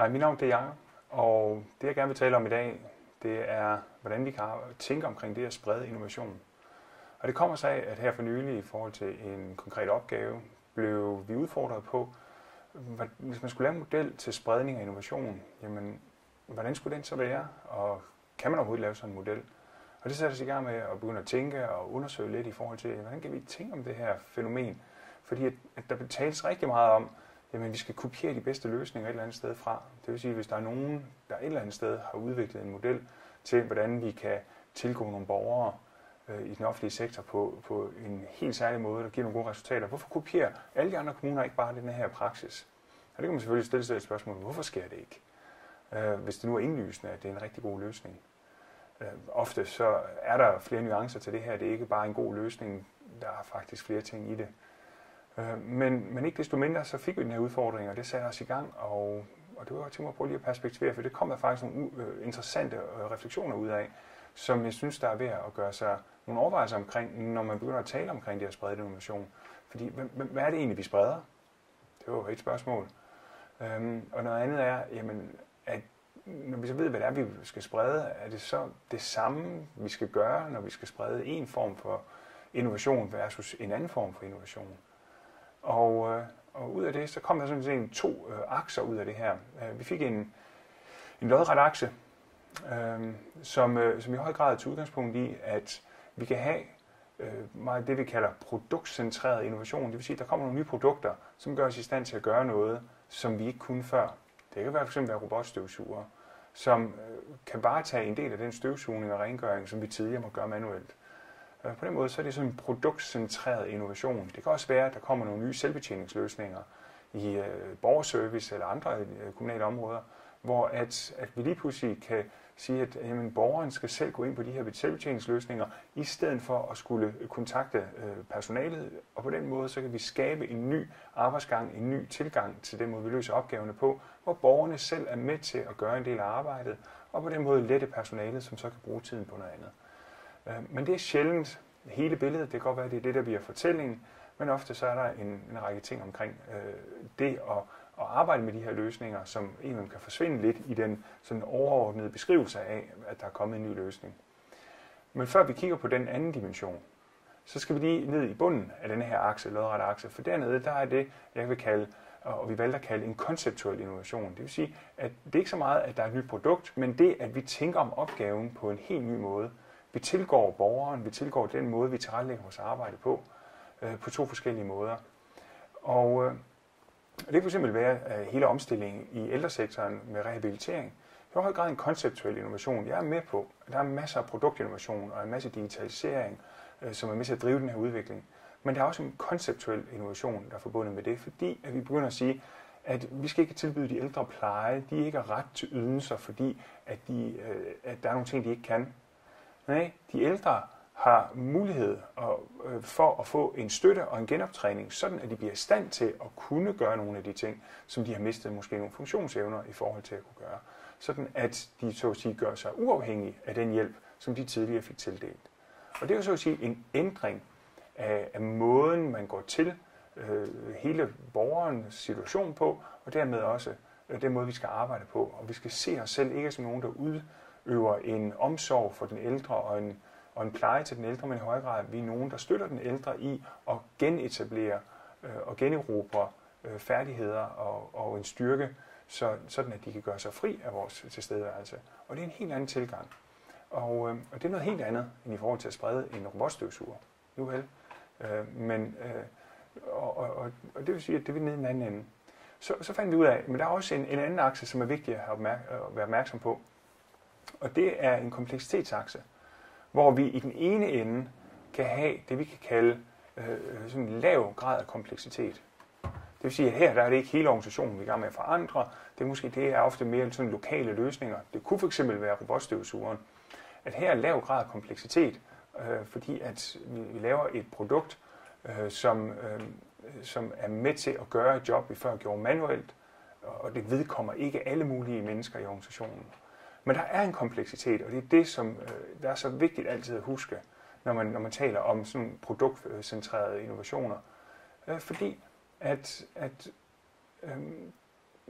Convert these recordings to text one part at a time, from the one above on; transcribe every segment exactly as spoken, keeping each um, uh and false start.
Hej, mit navn er Jacob, og det jeg gerne vil tale om i dag, det er, hvordan vi kan tænke omkring det at sprede innovation. Og det kommer sig af, at her for nylig i forhold til en konkret opgave, blev vi udfordret på, hvis man skulle lave en model til spredning af innovation, jamen, hvordan skulle den så være, og kan man overhovedet lave sådan en model? Og det satte os i gang med at begynde at tænke og undersøge lidt i forhold til, hvordan kan vi tænke om det her fænomen? Fordi at, at der betales rigtig meget om, jamen vi skal kopiere de bedste løsninger et eller andet sted fra. Det vil sige, hvis der er nogen, der et eller andet sted har udviklet en model til, hvordan vi kan tilgå nogle borgere øh, i den offentlige sektor på, på en helt særlig måde, der giver nogle gode resultater. Hvorfor kopierer alle de andre kommuner ikke bare den her praksis? Og det kan man selvfølgelig stille sig et spørgsmål, hvorfor sker det ikke? Øh, hvis det nu er indlysende, at det er en rigtig god løsning. Øh, ofte så er der flere nuancer til det her. Det er ikke bare en god løsning, der er faktisk flere ting i det. Men, men ikke desto mindre, så fik vi den her udfordring, og det satte os i gang, og, og det var jeg tænkt mig at prøve lige at perspektivere, for det kom der faktisk nogle uh, interessante uh, refleksioner ud af, som jeg synes, der er ved at gøre sig nogle overvejelser omkring, når man begynder at tale omkring det her spredet innovation. Fordi, hvad er det egentlig, vi spreder? Det var jo et spørgsmål. Um, og noget andet er, jamen, at når vi så ved, hvad det er, vi skal sprede, er det så det samme, vi skal gøre, når vi skal sprede en form for innovation versus en anden form for innovation. Og, øh, og ud af det, så kom der sådan set to øh, akser ud af det her. Øh, vi fik en, en lodret akse, øh, som, øh, som i høj grad tog udgangspunkt i, at vi kan have øh, meget det, vi kalder produktcentreret innovation. Det vil sige, at der kommer nogle nye produkter, som gør os i stand til at gøre noget, som vi ikke kunne før. Det kan være fx være robotstøvsugere, som øh, kan bare tage en del af den støvsugning og rengøring, som vi tidligere må gøre manuelt. På den måde så er det sådan en produktcentreret innovation. Det kan også være, at der kommer nogle nye selvbetjeningsløsninger i øh, borgerservice eller andre øh, kommunale områder, hvor at, at vi lige pludselig kan sige, at jamen, borgeren skal selv gå ind på de her selvbetjeningsløsninger, i stedet for at skulle kontakte øh, personalet. Og på den måde så kan vi skabe en ny arbejdsgang, en ny tilgang til den måde, vi løser opgaverne på, hvor borgerne selv er med til at gøre en del af arbejdet, og på den måde lette personalet, som så kan bruge tiden på noget andet. Men det er sjældent hele billedet. Det kan godt være, at det er det, der bliver fortællingen, men ofte så er der en, en række ting omkring øh, det at, at arbejde med de her løsninger, som egentlig kan forsvinde lidt i den sådan overordnede beskrivelse af, at der er kommet en ny løsning. Men før vi kigger på den anden dimension, så skal vi lige ned i bunden af denne her akse, lodrette akse, for dernede, der er det, jeg vil kalde, og vi valgte at kalde en konceptuel innovation. Det vil sige, at det er ikke så meget, at der er et nyt produkt, men det, at vi tænker om opgaven på en helt ny måde. Vi tilgår borgeren, vi tilgår den måde, vi tilrettelægger vores arbejde på, øh, på to forskellige måder. Og øh, det kan fx være øh, hele omstillingen i ældresektoren med rehabilitering. Det er i høj grad en konceptuel innovation. Jeg er med på, at der er masser af produktinnovation og en masse digitalisering, øh, som er med til at drive den her udvikling. Men der er også en konceptuel innovation, der er forbundet med det, fordi at vi begynder at sige, at vi skal ikke tilbyde de ældre pleje. De ikke har ret til ydelser, fordi at, de, øh, at der er nogle ting, de ikke kan. Nej, de ældre har mulighed for at få en støtte og en genoptræning, sådan at de bliver i stand til at kunne gøre nogle af de ting, som de har mistet måske nogle funktionsevner i forhold til at kunne gøre. Sådan at de så at sige gør sig uafhængige af den hjælp, som de tidligere fik tildelt. Og det er jo så at sige en ændring af, af måden, man går til øh, hele borgerens situation på, og dermed også øh, den måde, vi skal arbejde på. Og vi skal se os selv ikke som nogen, der ud øver en omsorg for den ældre og en, og en pleje til den ældre, men i høj grad vi er nogen, der støtter den ældre i at genetablere øh, og generobre øh, færdigheder og, og en styrke, så, sådan at de kan gøre sig fri af vores tilstedeværelse. Og det er en helt anden tilgang. Og, øh, og det er noget helt andet end i forhold til at sprede en robotstøvsuger. Nu vel. Øh, men, øh, og, og, og det vil sige, at det vil ned i den anden ende. Så, så fandt vi ud af, men der er også en, en anden akse, som er vigtig at, opmærk- at være opmærksom på. Og det er en kompleksitetsakse, hvor vi i den ene ende kan have det, vi kan kalde øh, sådan en lav grad af kompleksitet. Det vil sige, at her der er det ikke hele organisationen, vi er i gang med at forandre. Det er måske det er ofte mere sådan lokale løsninger. Det kunne fx være robotstøvsugeren. At her er lav grad af kompleksitet, øh, fordi at vi, vi laver et produkt, øh, som, øh, som er med til at gøre et job, vi før gjorde manuelt, og det vedkommer ikke alle mulige mennesker i organisationen. Men der er en kompleksitet, og det er det, som øh, der er så vigtigt altid at huske, når man, når man taler om sådan produktcentrerede innovationer. Øh, fordi at, at øh,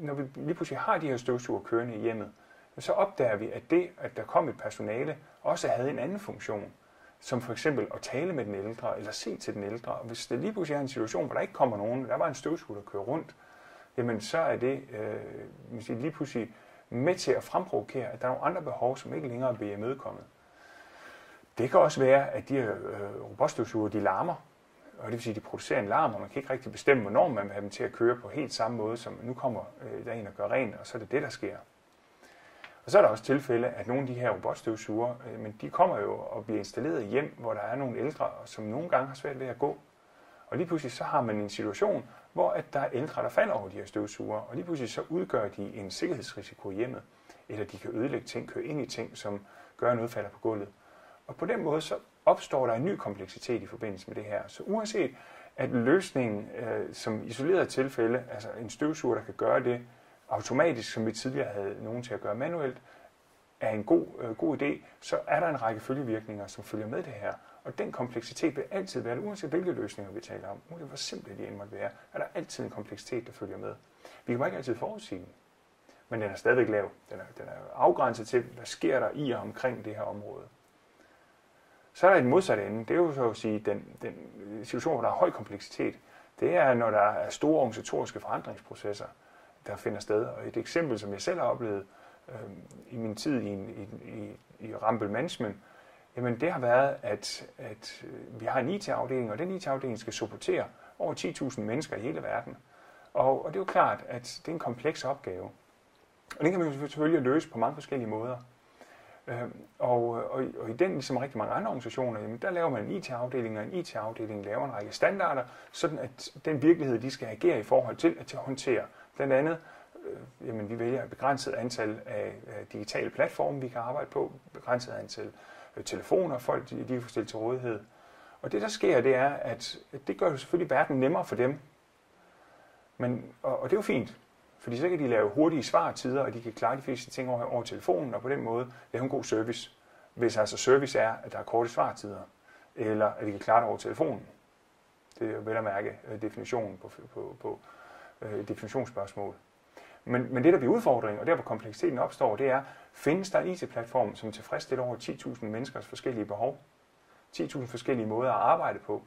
når vi lige pludselig har de her støvsuger kørende i hjemmet, så opdager vi, at det, at der kom et personale, også havde en anden funktion, som for eksempel at tale med den ældre, eller se til den ældre. Og hvis det lige pludselig er en situation, hvor der ikke kommer nogen, der var en støvsuger, der kører rundt, jamen så er det øh, lige pludselig med til at fremprovokere, at der er nogle andre behov, som ikke længere bliver imødekommet. Det kan også være, at de her øh, robotstøvsuger, de larmer, og det vil sige, at de producerer en larm, og man kan ikke rigtig bestemme, hvornår man vil have dem til at køre på helt samme måde, som nu kommer øh, der en og gør rent, og så er det det, der sker. Og så er der også tilfælde, at nogle af de her robotstøvsuger, øh, men de kommer jo og bliver installeret i hjem, hvor der er nogle ældre, som nogle gange har svært ved at gå. Og lige pludselig så har man en situation, hvor at der er ældre, der falder over de her støvsuger, og lige pludselig så udgør de en sikkerhedsrisiko i hjemmet, eller de kan ødelægge ting, køre ind i ting, som gør noget falder på gulvet. Og på den måde så opstår der en ny kompleksitet i forbindelse med det her. Så uanset at løsningen øh, som isoleret tilfælde, altså en støvsuger, der kan gøre det automatisk, som vi tidligere havde nogen til at gøre manuelt, er en god, øh, god idé, så er der en række følgevirkninger, som følger med det her. Og den kompleksitet vil altid være, uanset hvilke løsninger vi taler om, uanset hvor simple de end måtte være, er der altid en kompleksitet, der følger med. Vi kan bare ikke altid forudsige den, men den er stadigvæk lav. Den er, den er afgrænset til, hvad sker der i og omkring det her område. Så er der et modsatte ende. Det er jo så at sige, den, den situation, hvor der er høj kompleksitet, det er, når der er store organisatoriske forandringsprocesser, der finder sted. Og et eksempel, som jeg selv har oplevet øh, i min tid i, i, i, i Rambøll Management, jamen det har været, at, at vi har en I T-afdeling, og den I T-afdeling skal supportere over ti tusind mennesker i hele verden. Og, og det er jo klart, at det er en kompleks opgave. Og den kan man selvfølgelig løse på mange forskellige måder. Og, og, og i den, ligesom rigtig mange andre organisationer, jamen, der laver man en I T-afdeling, og en I T-afdeling laver en række standarder, sådan at den virkelighed, de skal agere i forhold til, at til at håndtere. Blandt andet, øh, jamen, vi vælger et begrænset antal af, af digitale platforme, vi kan arbejde på, begrænset antal øh, telefoner, folk de, de kan få stillet til rådighed. Og det, der sker, det er, at det gør jo selvfølgelig verden nemmere for dem. Men, og, og det er jo fint. Fordi så kan de lave hurtige svartider, og de kan klare de fleste ting over, over telefonen, og på den måde lave en god service. Hvis altså service er, at der er korte svartider, eller at de kan klare det over telefonen. Det er jo vel at mærke definitionen på, på, på uh, definitionsspørgsmål. Men, men det, der bliver udfordring, og der hvor kompleksiteten opstår, det er, findes der en I T-platform, som tilfredsstiller over ti tusind menneskers forskellige behov? ti tusind forskellige måder at arbejde på?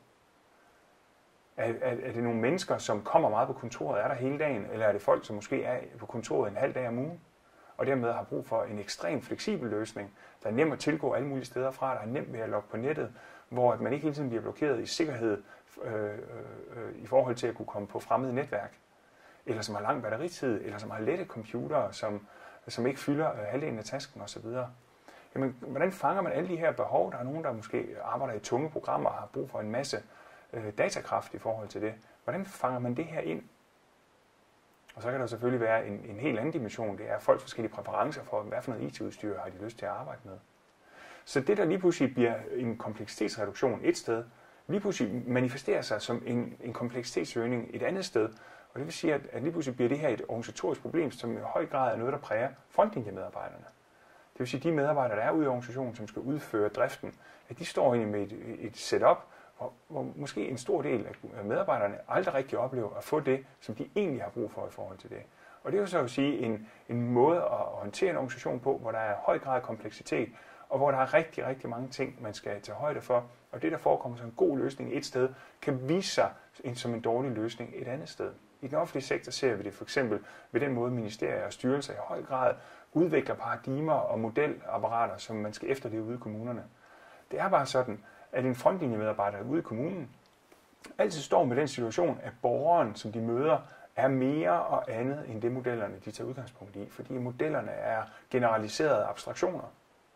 Er, er, er det nogle mennesker, som kommer meget på kontoret, er der hele dagen, eller er det folk, som måske er på kontoret en halv dag om ugen, og dermed har brug for en ekstremt fleksibel løsning, der er nem at tilgå alle mulige steder fra, der er nemt ved at logge på nettet, hvor man ikke hele tiden bliver blokeret i sikkerhed øh, øh, i forhold til at kunne komme på fremmede netværk, eller som har lang batteritid, eller som har lette computere, som, som ikke fylder øh, halvdelen af tasken osv. Jamen, hvordan fanger man alle de her behov? Der er nogen, der måske arbejder i tunge programmer og har brug for en masse datakraft i forhold til det. Hvordan fanger man det her ind? Og så kan der selvfølgelig være en, en helt anden dimension. Det er folks forskellige præferencer for, hvad for noget I T-udstyr har de lyst til at arbejde med. Så det, der lige pludselig bliver en kompleksitetsreduktion et sted, lige pludselig manifesterer sig som en, en kompleksitetsøgning et andet sted. Og det vil sige, at, at lige pludselig bliver det her et organisatorisk problem, som i høj grad er noget, der præger frontlinjemedarbejderne. Det vil sige, at de medarbejdere, der er ude i organisationen, som skal udføre driften, at de står egentlig med et, et setup, hvor, hvor måske en stor del af medarbejderne aldrig rigtig oplever at få det, som de egentlig har brug for i forhold til det. Og det er jo så at sige en, en måde at håndtere en organisation på, hvor der er høj grad af kompleksitet, og hvor der er rigtig, rigtig mange ting, man skal tage højde for. Og det, der forekommer som en god løsning et sted, kan vise sig som en dårlig løsning et andet sted. I den offentlige sektor ser vi det for eksempel ved den måde, ministerier og styrelser i høj grad udvikler paradigmer og modelapparater, som man skal efterleve ude i kommunerne. Det er bare sådan, at en frontlinjemedarbejder ude i kommunen altid står med den situation, at borgeren, som de møder, er mere og andet end det modellerne, de tager udgangspunkt i, fordi modellerne er generaliserede abstraktioner.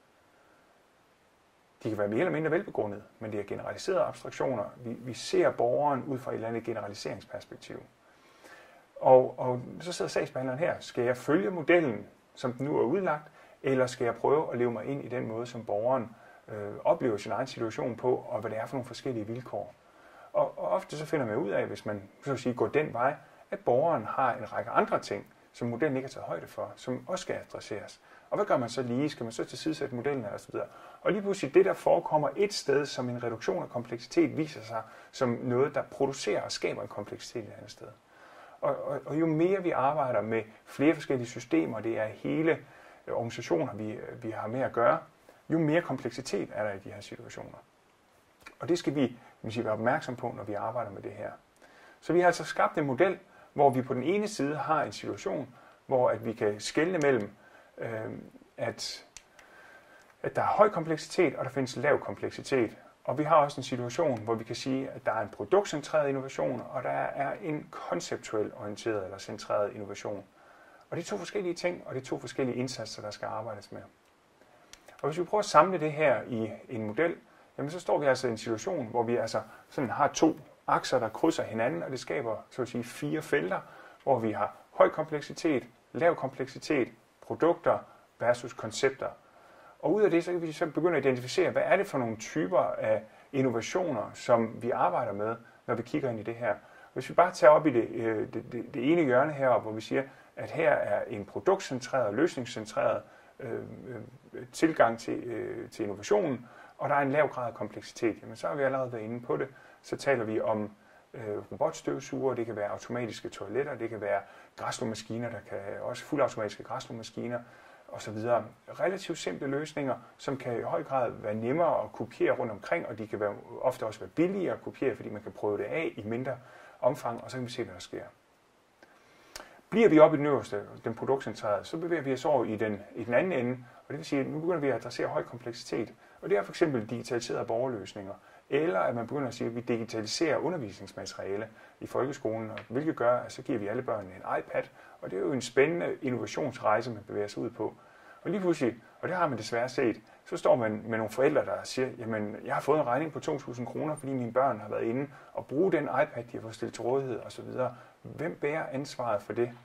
De kan være mere eller mindre velbegrundet, men det er generaliserede abstraktioner. Vi, vi ser borgeren ud fra et eller andet generaliseringsperspektiv. Og, og så sidder sagsbehandleren her. Skal jeg følge modellen, som den nu er udlagt, eller skal jeg prøve at leve mig ind i den måde, som borgeren øh, oplever sin egen situation på, og hvad det er for nogle forskellige vilkår? Og, og ofte så finder man ud af, hvis man så at sige, går den vej, at borgeren har en række andre ting, som modellen ikke har taget højde for, som også skal adresseres. Og hvad gør man så lige? Skal man så tilsidesætte modellen og så videre? Og lige pludselig det, der forekommer et sted som en reduktion af kompleksitet, viser sig som noget, der producerer og skaber en kompleksitet et andet sted. Og, og, og jo mere vi arbejder med flere forskellige systemer, det er hele organisationer, vi, vi har med at gøre, jo mere kompleksitet er der i de her situationer. Og det skal vi, vi skal være opmærksom på, når vi arbejder med det her. Så vi har altså skabt en model, hvor vi på den ene side har en situation, hvor at vi kan skelne mellem, øh, at, at der er høj kompleksitet, og der findes lav kompleksitet. Og vi har også en situation, hvor vi kan sige, at der er en produktcentreret innovation, og der er en konceptuel orienteret eller centreret innovation. Og det er to forskellige ting, og det er to forskellige indsatser, der skal arbejdes med. Og hvis vi prøver at samle det her i en model, jamen så står vi altså i en situation, hvor vi altså sådan har to akser, der krydser hinanden, og det skaber så at sige fire felter, hvor vi har høj kompleksitet, lav kompleksitet, produkter versus koncepter. Og ud af det, så kan vi så begynde at identificere, hvad er det for nogle typer af innovationer, som vi arbejder med, når vi kigger ind i det her. Hvis vi bare tager op i det, det, det, det ene hjørne heroppe, hvor vi siger, at her er en produktcentreret, løsningscentreret øh, tilgang til, øh, til innovationen, og der er en lav grad af kompleksitet, jamen så har vi allerede været inde på det. Så taler vi om øh, robotstøvsugere, det kan være automatiske toiletter, det kan være græsslåmaskiner, der kan også fuldautomatiske græsslåmaskiner osv. Relativt simple løsninger, som kan i høj grad være nemmere at kopiere rundt omkring, og de kan være, ofte også være billigere at kopiere, fordi man kan prøve det af i mindre omfang, og så kan vi se, hvad der sker. Bliver vi oppe i den øverste, den produktcentrerede, så bevæger vi os over i den, i den anden ende, og det vil sige, at nu begynder vi at adressere høj kompleksitet. Og det er for eksempel digitaliserede borgerløsninger, eller at man begynder at sige, at vi digitaliserer undervisningsmateriale i folkeskolen, og hvilket gør, at så giver vi alle børnene en iPad, og det er jo en spændende innovationsrejse, man bevæger sig ud på. Og lige pludselig, og det har man desværre set, så står man med nogle forældre, der siger, jamen jeg har fået en regning på to tusind kroner, fordi mine børn har været inde og bruge den iPad, de har fået stillet til rådighed osv. Hvem bærer ansvaret for det?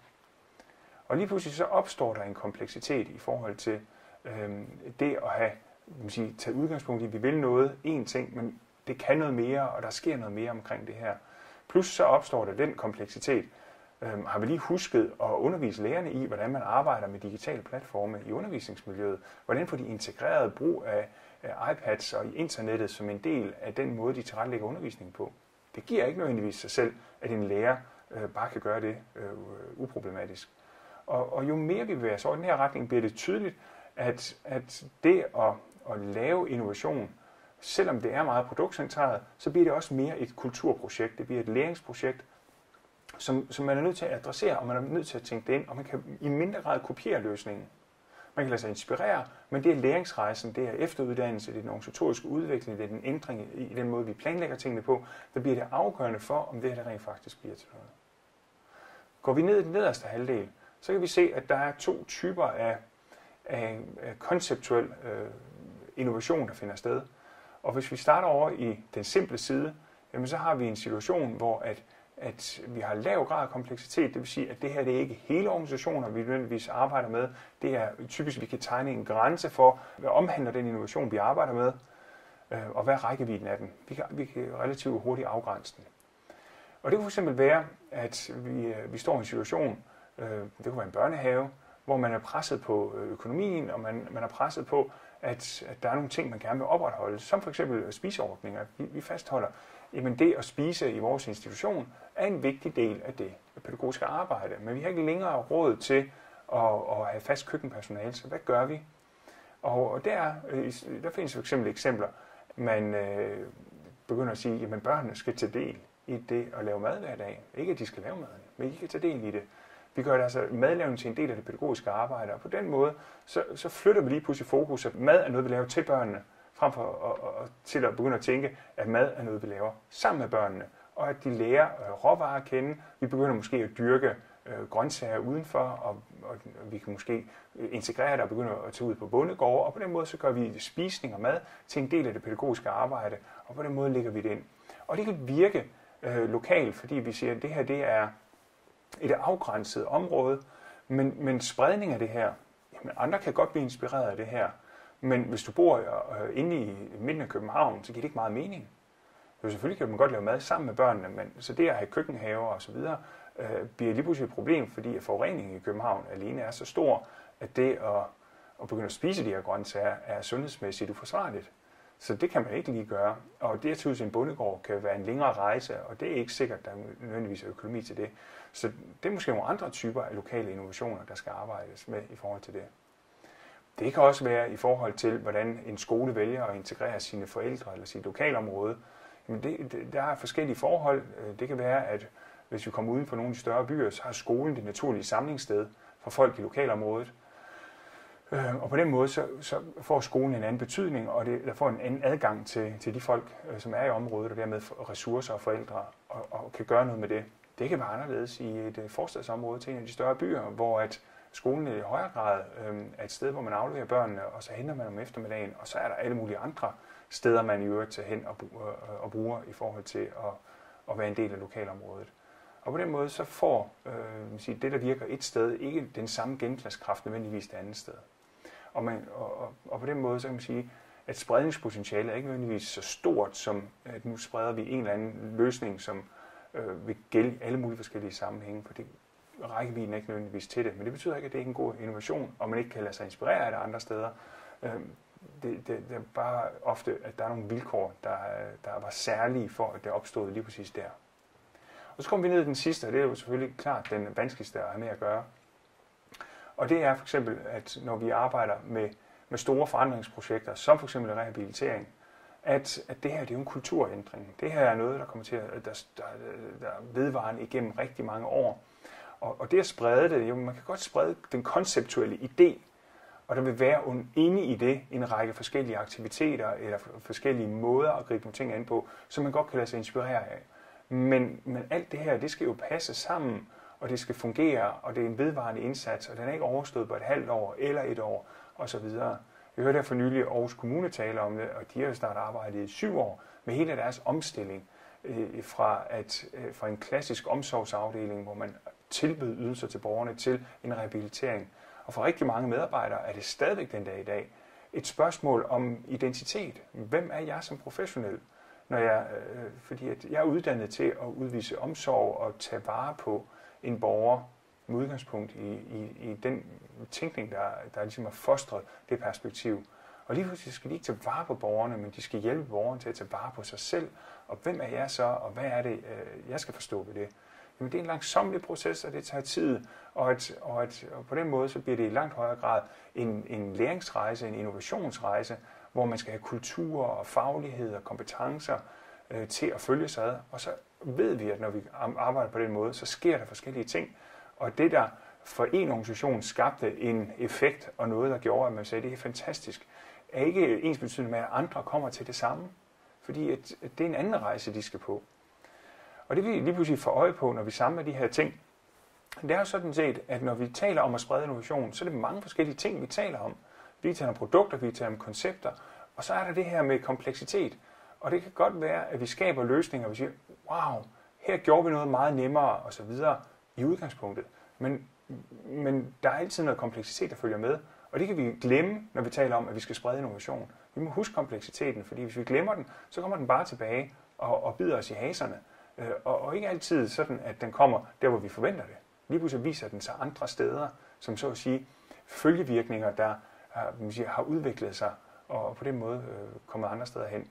Og lige pludselig så opstår der en kompleksitet i forhold til øhm, det at have, man sige, tage udgangspunkt i, at vi vil noget, én ting, men det kan noget mere, og der sker noget mere omkring det her. Plus så opstår der den kompleksitet. Øhm, har vi lige husket at undervise lærerne i, hvordan man arbejder med digitale platforme i undervisningsmiljøet? Hvordan får de integreret brug af, af iPads og i internettet som en del af den måde, de tilrettelægger undervisning på? Det giver ikke nødvendigvis sig selv, at en lærer øh, bare kan gøre det øh, uproblematisk. Og, og jo mere vi bevæger os over i den her retning, bliver det tydeligt, at, at det at, at lave innovation, selvom det er meget produktcentreret, så bliver det også mere et kulturprojekt, det bliver et læringsprojekt, som, som man er nødt til at adressere, og man er nødt til at tænke det ind, og man kan i mindre grad kopiere løsningen. Man kan lade sig inspirere, men det er læringsrejsen, det er efteruddannelse, det er den organisatoriske udvikling, det er den ændring i den måde, vi planlægger tingene på, der bliver det afgørende for, om det her rent faktisk bliver til noget. Går vi ned i den nederste halvdel, så kan vi se, at der er to typer af, af, af konceptuel øh, innovation, der finder sted. Og hvis vi starter over i den simple side, jamen så har vi en situation, hvor at, at vi har lav grad af kompleksitet, det vil sige, at det her det er ikke hele organisationer, vi nødvendigvis arbejder med. Det er typisk, at vi kan tegne en grænse for, hvad omhandler den innovation, vi arbejder med, øh, og hvad er rækkevidden af den. Vi kan, vi kan relativt hurtigt afgrænse den. Og det kan fx være, at vi, vi står i en situation, øh, det kunne være en børnehave, hvor man er presset på økonomien, og man, man er presset på, at, at der er nogle ting, man gerne vil opretholde, som for eksempel spiseordninger. Vi, vi fastholder, at det at spise i vores institution er en vigtig del af det pædagogiske arbejde, men vi har ikke længere råd til at, at have fast køkkenpersonale, så hvad gør vi? Og, og der, der findes for eksempel eksempler, man øh, begynder at sige, at børnene skal tage del i det at lave mad hver dag. Ikke at de skal lave mad, men de kan tage del i det. Vi gør det altså madlavning til en del af det pædagogiske arbejde, og på den måde, så, så flytter vi lige pludselig fokus, at mad er noget, vi laver til børnene, frem for og, og, til at begynde at tænke, at mad er noget, vi laver sammen med børnene, og at de lærer øh, råvarer at kende. Vi begynder måske at dyrke øh, grøntsager udenfor, og, og vi kan måske integrere det og begynde at tage ud på bondegårde, og på den måde så gør vi spisning og mad til en del af det pædagogiske arbejde, og på den måde lægger vi det ind. Og det kan virke øh, lokalt, fordi vi siger, at det her det er et afgrænset område, men, men spredning af det her, jamen andre kan godt blive inspireret af det her, men hvis du bor øh, inde i midten af København, så giver det ikke meget mening. Jo, selvfølgelig kan man godt lave mad sammen med børnene, men så det at have køkkenhaver og så videre, øh, bliver lige pludselig et problem, fordi at forureningen i København alene er så stor, at det at, at begynde at spise de her grøntsager er sundhedsmæssigt uforsvarligt. Så det kan man ikke lige gøre. Og det at tage ud til en bondegård kan være en længere rejse, og det er ikke sikkert, at der nødvendigvis er økonomi til det. Så det er måske nogle andre typer af lokale innovationer, der skal arbejdes med i forhold til det. Det kan også være i forhold til, hvordan en skole vælger at integrere sine forældre eller sit lokalområde. Jamen det, det, der er forskellige forhold. Det kan være, at hvis vi kommer uden for nogle af de større byer, så har skolen det naturlige samlingssted for folk i lokalområdet. Og på den måde så, så får skolen en anden betydning, og det, der får en anden adgang til, til de folk, som er i området, og dermed ressourcer og forældre, og, og kan gøre noget med det. Det kan være anderledes i et forstadsområde til en af de større byer, hvor at skolen i højere grad øh, er et sted, hvor man afleverer børnene, og så henter man dem om eftermiddagen, og så er der alle mulige andre steder, man i øvrigt tager hen og, og bruger i forhold til at, at være en del af lokalområdet. Og på den måde så får øh, det, der virker et sted, ikke den samme gennemslagskraft nødvendigvis det andet sted. Og, man, og, og på den måde så kan man sige, at spredningspotentialet er ikke nødvendigvis så stort, som at nu spreder vi en eller anden løsning, som øh, vil gælde i alle mulige forskellige sammenhænge, for det rækkevidden er ikke nødvendigvis til det. Men det betyder ikke, at det ikke er en god innovation, og man ikke kan lade sig inspirere af det andre steder. Øh, det, det, det er bare ofte, at der er nogle vilkår, der, der var særlige for, at det opstod lige præcis der. Og så kommer vi ned i den sidste, og det er jo selvfølgelig klart den vanskeligste at have med at gøre. Og det er for eksempel, at når vi arbejder med, med store forandringsprojekter, som for eksempel rehabilitering, at, at det her det er jo en kulturændring. Det her er noget, der kommer til at der, der, der er vedvarende igennem rigtig mange år. Og, og det at sprede det, jo, man kan godt sprede den konceptuelle idé, og der vil være inde i det en række forskellige aktiviteter eller forskellige måder at gribe nogle ting an på, som man godt kan lade sig inspirere af. Men, men alt det her, det skal jo passe sammen, og det skal fungere, og det er en vedvarende indsats, og den er ikke overstået på et halvt år eller et år osv. Vi hørte her for nylig Aarhus Kommune tale om det, og de har jo snart arbejdet i syv år med hele deres omstilling øh, fra, at, øh, fra en klassisk omsorgsafdeling, hvor man tilbød ydelser til borgerne, til en rehabilitering. Og for rigtig mange medarbejdere er det stadigvæk den dag i dag et spørgsmål om identitet. Hvem er jeg som professionel? Når jeg, øh, fordi at jeg er uddannet til at udvise omsorg og tage vare på en borger med udgangspunkt i, i, i den tænkning, der, der ligesom har fostret det perspektiv. Og lige pludselig skal de ikke tage vare på borgerne, men de skal hjælpe borgerne til at tage vare på sig selv. Og hvem er jeg så, og hvad er det, øh, jeg skal forstå ved det? Jamen, det er en langsomlig proces, og det tager tid. Og, at, og, at, og på den måde så bliver det i langt højere grad en, en læringsrejse, en innovationsrejse, hvor man skal have kultur og faglighed og kompetencer øh, til at følge sig ad. Og så ved vi, at når vi arbejder på den måde, så sker der forskellige ting. Og det, der for en organisation skabte en effekt og noget, der gjorde, at man sagde, at det er fantastisk, er ikke ensbetydende med, at andre kommer til det samme. Fordi at, at det er en anden rejse, de skal på. Og det vi lige pludselig får øje på, når vi samler de her ting, det er jo sådan set, at når vi taler om at sprede innovation, så er det mange forskellige ting, vi taler om. Vi taler om produkter, vi taler om koncepter, og så er der det her med kompleksitet. Og det kan godt være, at vi skaber løsninger, og vi siger, wow, her gjorde vi noget meget nemmere osv. i udgangspunktet. Men, men der er altid noget kompleksitet, der følger med, og det kan vi glemme, når vi taler om, at vi skal sprede innovation. Vi må huske kompleksiteten, fordi hvis vi glemmer den, så kommer den bare tilbage og, og bider os i haserne. Og, og ikke altid sådan, at den kommer der, hvor vi forventer det. Lige pludselig viser den sig andre steder, som så at sige følgevirkninger, der har, siger, har udviklet sig, og på den måde øh, kommer andre steder hen.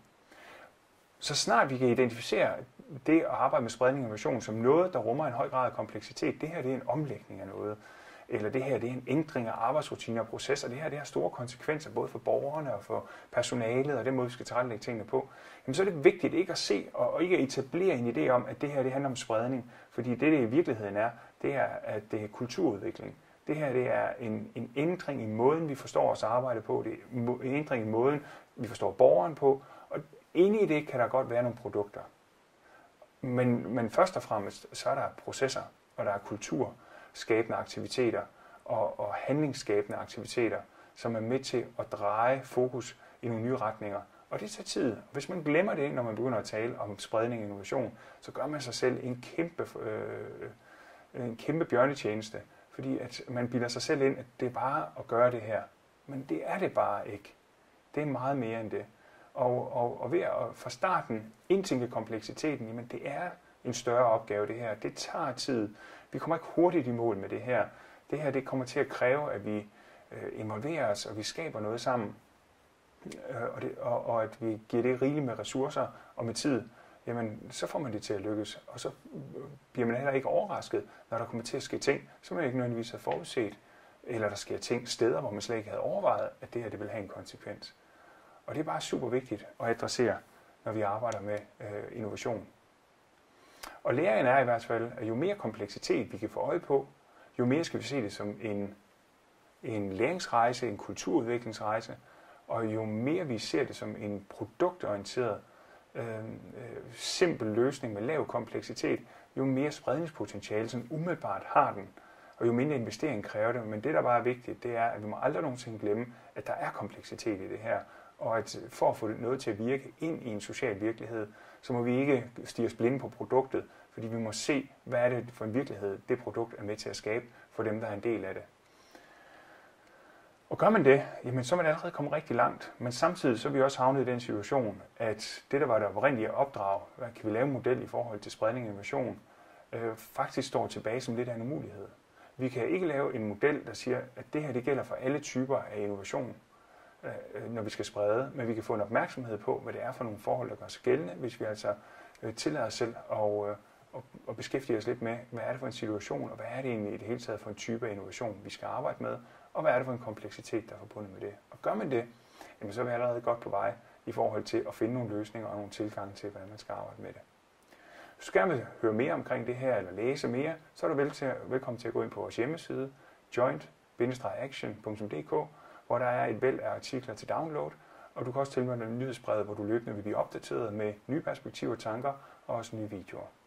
Så snart vi kan identificere det at arbejde med spredning og innovation som noget, der rummer en høj grad af kompleksitet, det her det er en omlægning af noget, eller det her det er en ændring af arbejdsrutiner og processer, det her det har store konsekvenser både for borgerne og for personalet og den måde, vi skal tilrettelægge tingene på, jamen så er det vigtigt ikke at se og, og ikke at etablere en idé om, at det her det handler om spredning, fordi det, det i virkeligheden er, det er, at det er kulturudvikling. Det her det er en, en ændring i måden, vi forstår os arbejde på, det er en ændring i måden, vi forstår borgeren på, og inde i det kan der godt være nogle produkter. Men, men først og fremmest, så er der processer, og der er kulturskabende aktiviteter og, og handlingsskabende aktiviteter, som er med til at dreje fokus i nogle nye retninger. Og det tager tid. Hvis man glemmer det, når man begynder at tale om spredning og innovation, så gør man sig selv en kæmpe, øh, en kæmpe bjørnetjeneste, fordi at man bilder sig selv ind, at det er bare at gøre det her. Men det er det bare ikke. Det er meget mere end det. Og, og, og ved at fra starten indtænke kompleksiteten, jamen det er en større opgave det her. Det tager tid. Vi kommer ikke hurtigt i mål med det her. Det her det kommer til at kræve, at vi øh, involverer os, og vi skaber noget sammen. og, det, og, og at vi giver det rigeligt med ressourcer og med tid, jamen så får man det til at lykkes. Og så bliver man heller ikke overrasket, når der kommer til at ske ting, som man ikke nødvendigvis har forudset, eller der sker ting steder, hvor man slet ikke havde overvejet, at det her det vil have en konsekvens. Og det er bare super vigtigt at adressere, når vi arbejder med øh, innovation. Og læringen er i hvert fald, at jo mere kompleksitet vi kan få øje på, jo mere skal vi se det som en, en læringsrejse, en kulturudviklingsrejse, og jo mere vi ser det som en produktorienteret, øh, øh, simpel løsning med lav kompleksitet, jo mere spredningspotentiale sådan umiddelbart har den, og jo mindre investering kræver det. Men det, der bare er vigtigt, det er, at vi må aldrig nogensinde glemme, at der er kompleksitet i det her, og at for at få noget til at virke ind i en social virkelighed, så må vi ikke stirre os blinde på produktet, fordi vi må se, hvad er det for en virkelighed, det produkt er med til at skabe for dem, der er en del af det. Og gør man det, jamen så er man allerede kommet rigtig langt, men samtidig så er vi også havnet i den situation, at det, der var det oprindelige opdrag, hvad kan vi lave en model i forhold til spredning og innovation, øh, faktisk står tilbage som lidt af en umulighed. Vi kan ikke lave en model, der siger, at det her det gælder for alle typer af innovation, øh, når vi skal sprede, men vi kan få en opmærksomhed på, hvad det er for nogle forhold, der gør sig gældende, hvis vi altså øh, tillader os selv at, øh, at beskæftige os lidt med, hvad er det for en situation, og hvad er det egentlig i det hele taget for en type af innovation, vi skal arbejde med, og hvad er det for en kompleksitet, der er forbundet med det. Og gør man det, jamen så er vi allerede godt på vej i forhold til at finde nogle løsninger og nogle tilgange til, hvordan man skal arbejde med det. Hvis du gerne vil høre mere omkring det her, eller læse mere, så er du vel til, velkommen til at gå ind på vores hjemmeside, joint action punktum d k, hvor der er et væld af artikler til download, og du kan også tilmelde en nyhedsbrev, hvor du løbende vil blive opdateret med nye perspektiver, tanker og også nye videoer.